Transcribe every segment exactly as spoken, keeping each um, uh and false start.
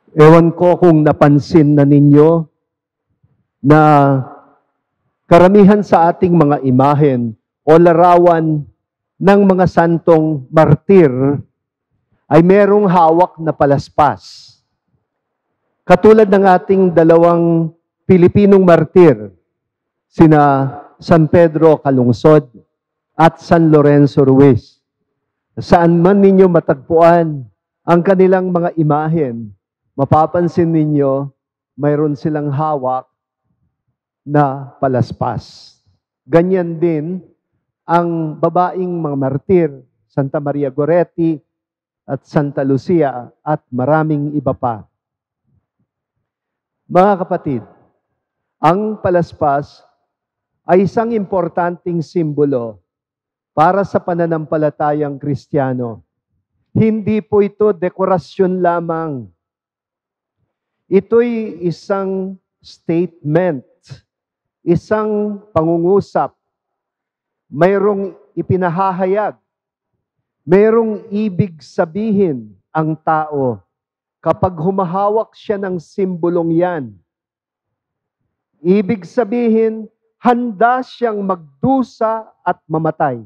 Ewan ko kung napansin na ninyo na karamihan sa ating mga imahen o larawan ng mga santong martir ay merong hawak na palaspas. Katulad ng ating dalawang Pilipinong martir, sina San Pedro Calungsod at San Lorenzo Ruiz. Saan man ninyo matagpuan ang kanilang mga imahen, mapapansin ninyo, mayroon silang hawak na palaspas. Ganyan din ang babaeng mga martir, Santa Maria Goretti at Santa Lucia at maraming iba pa. Mga kapatid, ang palaspas ay isang importanteng simbolo para sa pananampalatayang Kristiyano. Hindi po ito dekorasyon lamang. Ito'y isang statement, isang pangungusap, mayroong ipinahahayag, mayroong ibig sabihin ang tao kapag humahawak siya ng simbolong yan. Ibig sabihin, handa siyang magdusa at mamatay.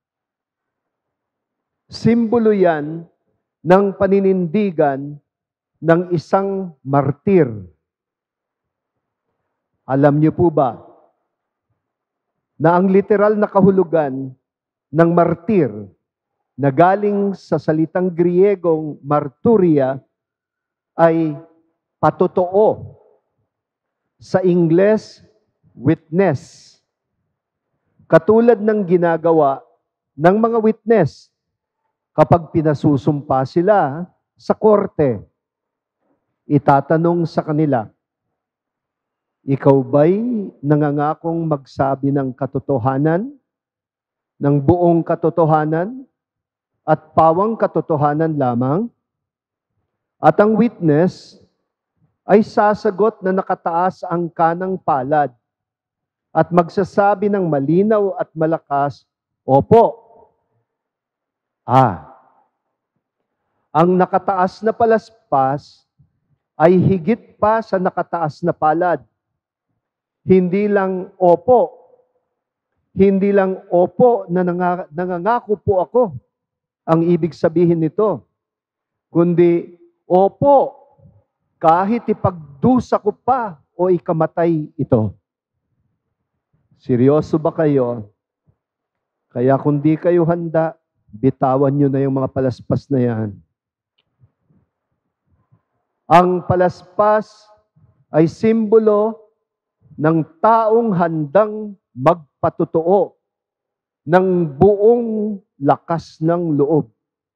Simbolo yan ng paninindigan ng isang martir. Alam niyo po ba na ang literal na kahulugan ng martir na galing sa salitang Griegong marturia ay patotoo. Sa Ingles, witness. Katulad ng ginagawa ng mga witness kapag pinasusumpa sila sa korte. Itatanong sa kanila, ikaw ba'y nangangakong magsabi ng katotohanan, ng buong katotohanan, at pawang katotohanan lamang? At ang witness ay sasagot na nakataas ang kanang palad at magsasabi ng malinaw at malakas, opo. Ah, ang nakataas na palaspas ay higit pa sa nakataas na palad. Hindi lang opo, hindi lang opo na nangangako po ako ang ibig sabihin nito, kundi opo, kahit ipagdusa ko pa o ikamatay ito. Seryoso ba kayo? Kaya kung di kayo handa, bitawan nyo na yung mga palaspas na yan. Ang palaspas ay simbolo ng taong handang magpatotoo ng buong lakas ng loob.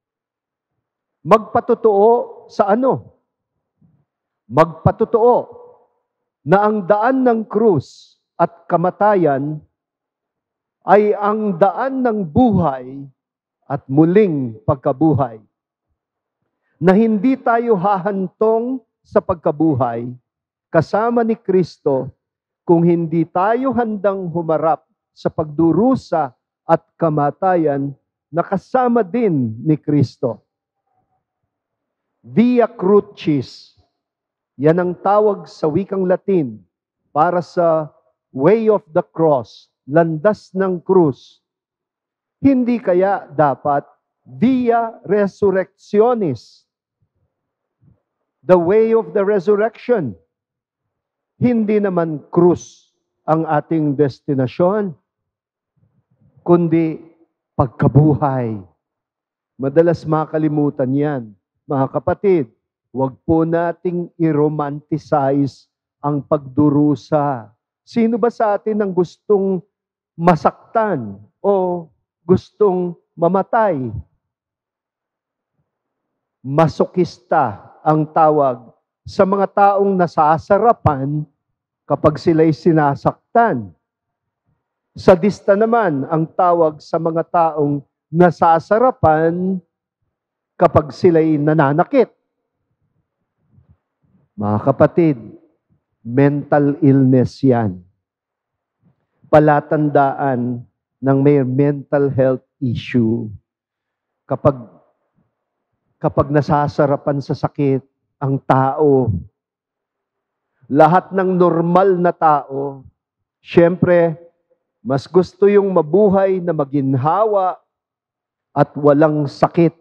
Magpatotoo sa ano? Magpatotoo na ang daan ng krus at kamatayan ay ang daan ng buhay at muling pagkabuhay. Na hindi tayo hahantong sa pagkabuhay kasama ni Kristo kung hindi tayo handang humarap sa pagdurusa at kamatayan na kasama din ni Kristo. Via Crucis, yan ang tawag sa wikang Latin para sa way of the cross, landas ng krus. Hindi kaya dapat via resurrectionis, the way of the resurrection. Hindi naman krus ang ating destinasyon, kundi pagkabuhay. Madalas makalimutan yan. Mga kapatid, huwag po nating i-romanticize ang pagdurusa. Sino ba sa atin ang gustong masaktan o gustong mamatay? Masokista ang tawag sa mga taong nasasarapan kapag sila'y sinasaktan. Sadista naman ang tawag sa mga taong nasasarapan kapag sila'y nananakit. Mga kapatid, mental illness yan. Palatandaan ng may mental health issue. Kapag, kapag nasasarapan sa sakit, ang tao. Lahat ng normal na tao, siyempre, mas gusto yung mabuhay na maginhawa at walang sakit.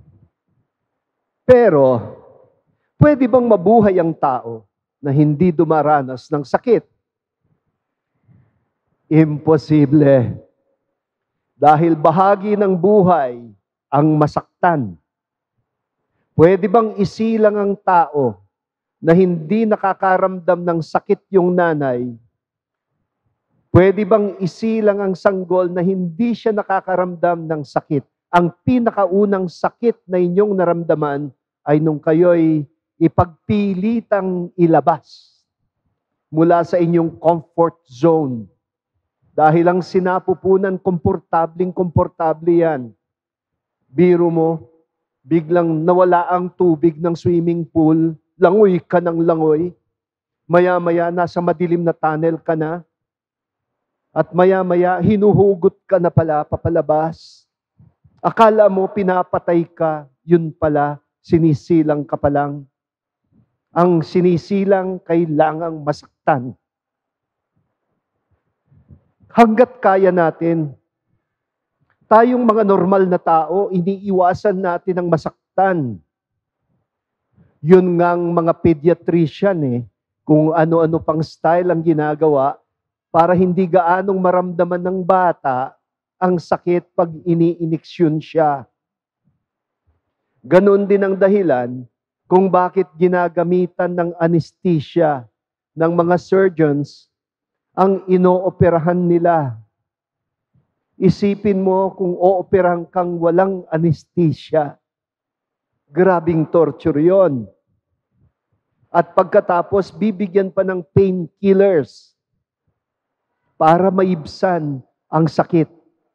Pero, pwede bang mabuhay ang tao na hindi dumaranas ng sakit? Imposible. Dahil bahagi ng buhay ang masaktan. Pwede bang isilang ang tao na hindi nakakaramdam ng sakit yung nanay? Pwede bang isilang ang sanggol na hindi siya nakakaramdam ng sakit? Ang pinakaunang sakit na inyong naramdaman ay nung kayo'y ipagpilitang ilabas mula sa inyong comfort zone. Dahil ang sinapupunan, komportabling-komportable yan. Biro mo, biglang nawala ang tubig ng swimming pool, langoy ka ng langoy, maya-maya nasa madilim na tunnel ka na, at maya-maya hinuhugot ka na pala papalabas. Akala mo pinapatay ka, yun pala, sinisilang ka pa lang. Ang sinisilang kailangang masaktan. Hanggat kaya natin, tayong mga normal na tao, iniiwasan natin ang masaktan. Yun ngang mga pediatrician eh, kung ano-ano pang style ang ginagawa para hindi gaanong maramdaman ng bata ang sakit pag iniiniksyon siya. Ganon din ang dahilan kung bakit ginagamitan ng anesthesia ng mga surgeons ang inooperahan nila. Isipin mo kung ooperahan kang walang anesthesia. Grabing torture yon. At pagkatapos, bibigyan pa ng painkillers para maibsan ang sakit.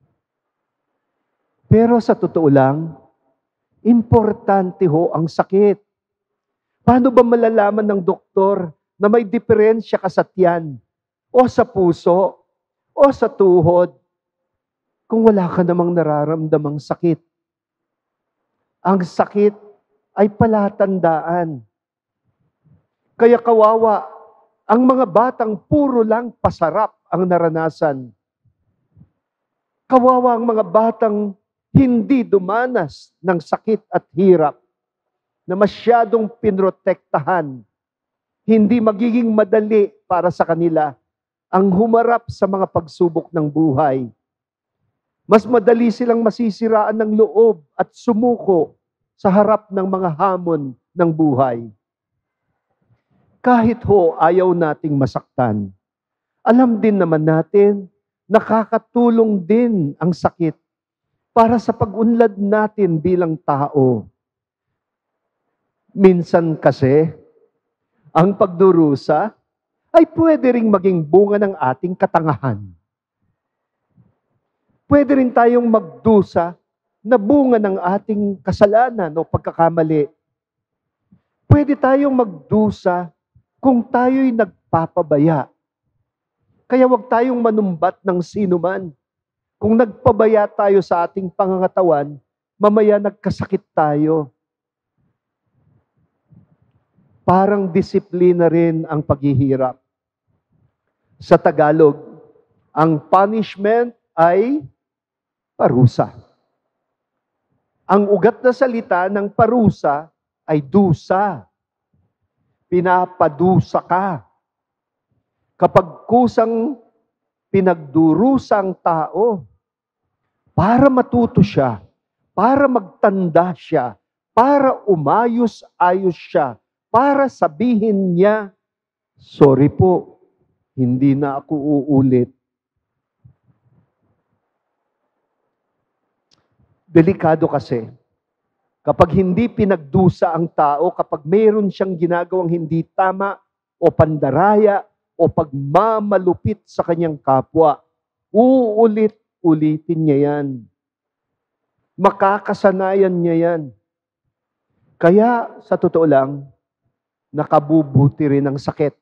Pero sa totoo lang, importante ho ang sakit. Paano ba malalaman ng doktor na may diferensya ka sa tiyan, o sa puso, o sa tuhod, kung wala ka namang nararamdamang sakit? Ang sakit ay palatandaan. Kaya kawawa, ang mga batang puro lang pasarap ang naranasan. Kawawa ang mga batang hindi dumanas ng sakit at hirap na masyadong pinrotektahan. Hindi magiging madali para sa kanila ang humarap sa mga pagsubok ng buhay. Mas madali silang masisiraan ng loob at sumuko sa harap ng mga hamon ng buhay. Kahit ho ayaw nating masaktan, alam din naman natin, nakakatulong din ang sakit para sa pag-unlad natin bilang tao. Minsan kasi, ang pagdurusa ay pwede ring maging bunga ng ating katangahan. Pwede rin tayong magdusa na bunga ng ating kasalanan o pagkakamali. Pwede tayong magdusa kung tayo'y nagpapabaya. Kaya huwag tayong manumbat ng sinuman. Kung nagpabaya tayo sa ating pangangatawan, mamaya nagkasakit tayo. Parang disiplina rin ang paghihirap. Sa Tagalog, ang punishment ay parusa. Ang ugat na salita ng parusa ay dusa. Pinapadusa ka. Kapag kusang pinagdurusang tao, para matuto siya, para magtanda siya, para umayos-ayos siya, para sabihin niya, sorry po, hindi na ako uulit. Delikado kasi, kapag hindi pinagdusa ang tao, kapag mayroon siyang ginagawang hindi tama, o pandaraya, o pagmamalupit sa kanyang kapwa, uulit-ulitin niya yan. Makakasanayan niya yan. Kaya, sa totoo lang, nakabubuti rin ang sakit.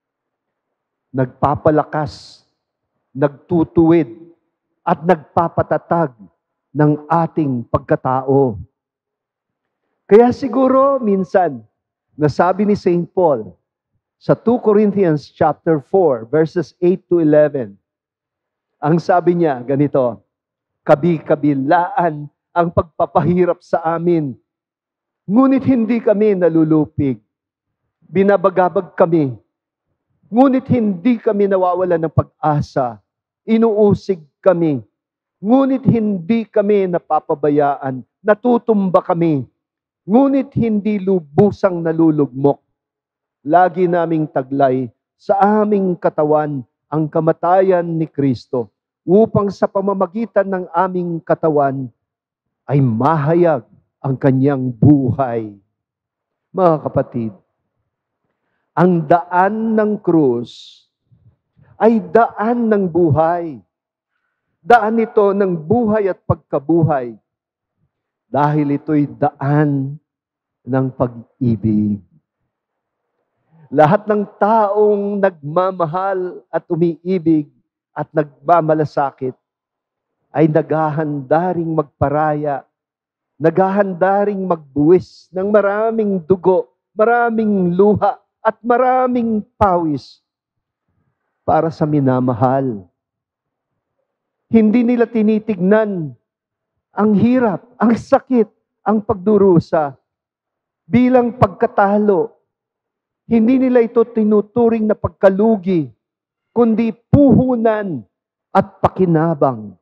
Nagpapalakas, nagtutuwid, at nagpapatatag ng ating pagkatao. Kaya siguro minsan, Nasabi ni Saint Paul sa two Corinthians chapter four, verses eight to eleven. Ang sabi niya, ganito, kabi-kabilaan ang pagpapahirap sa amin, ngunit hindi kami nalulupig. Binabagabag kami, ngunit hindi kami nawawalan ng pag-asa. Inuusig kami, ngunit hindi kami napapabayaan. Natutumba kami, ngunit hindi lubusang nalulugmok. Lagi naming taglay sa aming katawan ang kamatayan ni Kristo, upang sa pamamagitan ng aming katawan ay mahayag ang kanyang buhay. Mga kapatid, ang daan ng krus ay daan ng buhay. Daan ito ng buhay at pagkabuhay. Dahil ito'y daan ng pag-ibig. Lahat ng taong nagmamahal at umiibig at nagmamalasakit ay naghahandaring magparaya, naghahandaring magbuwis ng maraming dugo, maraming luha, at maraming pawis para sa minamahal. Hindi nila tinitignan ang hirap, ang sakit, ang pagdurusa bilang pagkatalo. Hindi nila ito tinuturing na pagkalugi, kundi puhunan at pakinabang.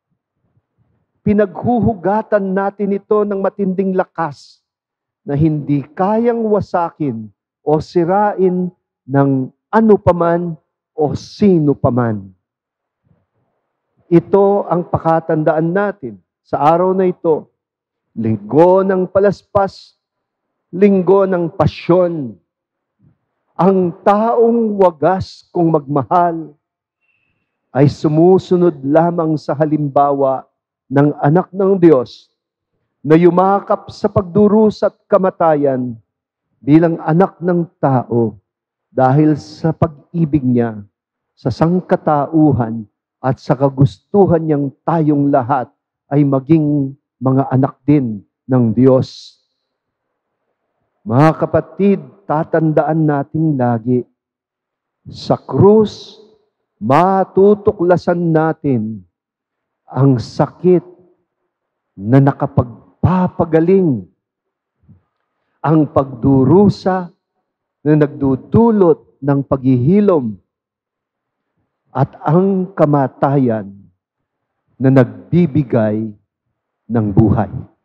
Pinaghuhugatan natin ito ng matinding lakas na hindi kayang wasakin o sirain ng ano paman o sino paman. Ito ang pakatandaan natin sa araw na ito. Linggo ng palaspas, linggo ng pasyon. Ang taong wagas kung magmahal ay sumusunod lamang sa halimbawa ng anak ng Diyos na yumakap sa pagdurusa at kamatayan bilang anak ng tao dahil sa pag-ibig niya sa sangkatauhan at sa kagustuhan niyang tayong lahat ay maging mga anak din ng Diyos. Mga kapatid, tatandaan nating lagi, sa krus, matutuklasan natin ang sakit na nakapagpapagaling, ang pagdurusa na nagdudulot ng paghihilom, at ang kamatayan na nagbibigay ng buhay.